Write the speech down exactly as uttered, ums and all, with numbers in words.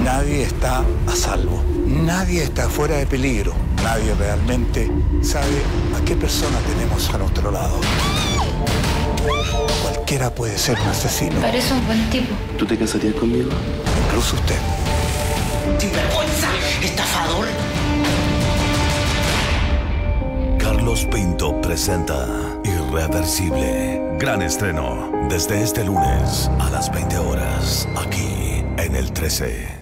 Nadie está a salvo. Nadie está fuera de peligro. Nadie realmente sabe a qué persona tenemos a nuestro lado. Cualquiera puede ser un asesino. Parece un buen tipo. ¿Tú te casarías conmigo? Incluso usted. ¡Sinvergüenza! ¡Estafador! Carlos Pinto presenta Irreversible. Gran estreno desde este lunes a las veinte horas, aquí en el trece.